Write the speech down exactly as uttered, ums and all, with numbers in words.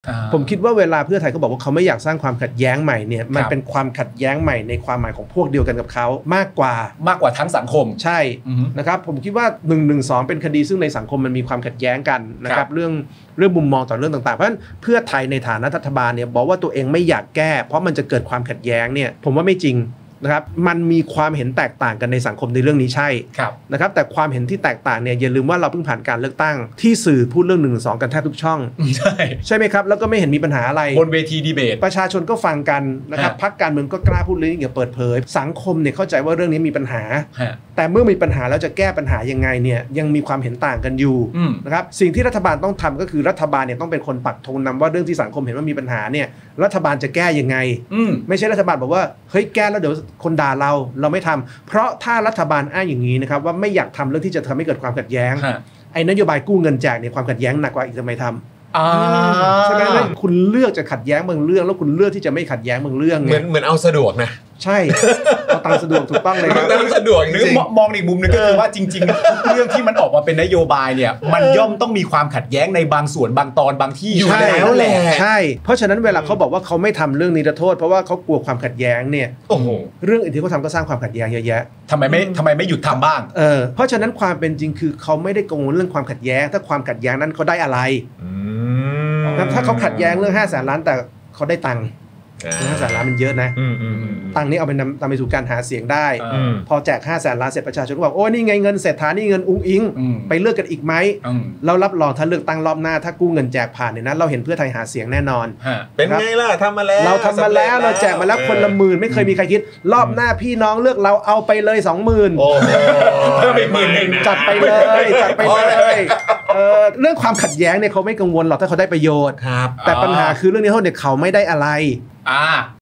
ผมคิดว่าเวลาเพื่อไทยเขาบอกว่าเขาไม่อยากสร้างความขัดแย้งใหม่เนี่ยมันเป็นความขัดแย้งใหม่ในความหมายของพวกเดียวกันกับเขามากกว่ามากกว่าทั้งสังคมใช่นะครับผมคิดว่าหนึ่งหนึ่งสองเป็นคดีซึ่งในสังคมมันมีความขัดแย้งกันนะครับเรื่องเรื่องมุมมองต่อเรื่องต่างๆเพราะฉะนั้นเพื่อไทยในฐานะรัฐบาลเนี่ยบอกว่าตัวเองไม่อยากแก้เพราะมันจะเกิดความขัดแย้งเนี่ยผมว่าไม่จริงนะครับมันมีความเห็นแตกต่างกันในสังคมในเรื่องนี้ใช่นะครับแต่ความเห็นที่แตกต่างเนี่ยอย่าลืมว่าเราเพิ่งผ่านการเลือกตั้งที่สื่อพูดเรื่องหนึ่งสองกันแทบทุกช่องใช่ใช่ไหมครับแล้วก็ไม่เห็นมีปัญหาอะไรบนเวทีดีเบตประชาชนก็ฟังกันนะครับพรรคการเมืองก็กล้าพูดเรื่องนี้อย่างเปิดเผยสังคมเนี่ยเข้าใจว่าเรื่องนี้มีปัญหาแต่เมื่อมีปัญหาแล้วจะแก้ปัญหายังไงเนี่ยยังมีความเห็นต่างกันอยู่นะครับสิ่งที่รัฐบาลต้องทำก็คือรัฐบาลเนี่ยต้องเป็นคนปักธงนำว่าเรื่องที่สังคมเห็นว่ามีปัญหาเนี่ยรัฐบาลจะแก้ยังไงไม่ใช่รัฐบาลบอกว่าเฮ้ยแก้แล้วเดี๋ยวคนด่าเราเราไม่ทำเพราะถ้ารัฐบาลอ้างอย่างนี้นะครับว่าไม่อยากทำเรื่องที่จะทำให้เกิดความขัดแย้งไอ้นโยบายกู้เงินแจกเนี่ยความขัดแย้งหนักกว่าอีกทำไมทำใช่ไหมนั่นคุณเลือกจะขัดแย้งบางเรื่องแล้วคุณเลือกที่จะไม่ขัดแย้งบางเรื่องเหมือนเหมือนเอาสะดวกนะใช่เอาตามสะดวกถูกต้องเลยครับตามสะดวกหรือมองอีกมุมนึงก็คือว่าจริงๆเรื่องที่มันออกมาเป็นนโยบายเนี่ยมันย่อมต้องมีความขัดแย้งในบางส่วนบางตอนบางที่อยู่แล้วแหละใช่เพราะฉะนั้นเวลาเขาบอกว่าเขาไม่ทำเรื่องนิรโทษเพราะว่าเขากลัวความขัดแย้งเนี่ยโอ้โหเรื่องอื่นที่เขาทำก็สร้างความขัดแย้งเยอะแยะทำไมไม่ทำไมไม่หยุดทำบ้างเออเพราะฉะนั้นความเป็นจริงคือเขาไม่ได้กังวลเรื่องความขัดแย้งถ้าความขัดแย้งนั้นเขาได้อะไรถ้าเขาขัดแย้งเรื่องห้าแสนล้านแต่เขาได้ตังค์ห้าแสนล้านมันเยอะนะตังค์นี้เอาไปนำไปสู่การหาเสียงได้พอแจกห้าแสนล้านเสร็จประชาชนก็บอกโอ้นี่ไงเงินเศรษฐานี่เงินอุ้งอิงไปเลือกกันอีกไหมเรารับรองถ้าเลือกตั้งรอบหน้าถ้ากู้เงินแจกผ่านเนี่ยนะเราเห็นเพื่อไทยหาเสียงแน่นอนเป็นไงล่ะทำมาแล้วเราทำมาแล้วเราแจกมาแล้วคนละหมื่นไม่เคยมีใครคิดรอบหน้าพี่น้องเลือกเราเอาไปเลยสองหมื่นเพิ่มอีกหมื่นจัดไปเลยจัดไปเลยเรื่องความขัดแย้งเนี่ยเขาไม่กังวลหรอกถ้าเขาได้ประโยชน์แต่ปัญหาคือเรื่องนี้เขาเนี่ยเขาไม่ได้อะไรอ่า